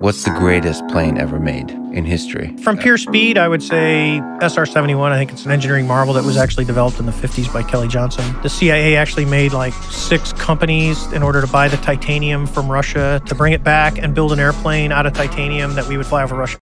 What's the greatest plane ever made in history? From pure speed, I would say SR-71. I think it's an engineering marvel that was actually developed in the 50s by Kelly Johnson. The CIA actually made like 6 companies in order to buy the titanium from Russia to bring it back and build an airplane out of titanium that we would fly over Russia.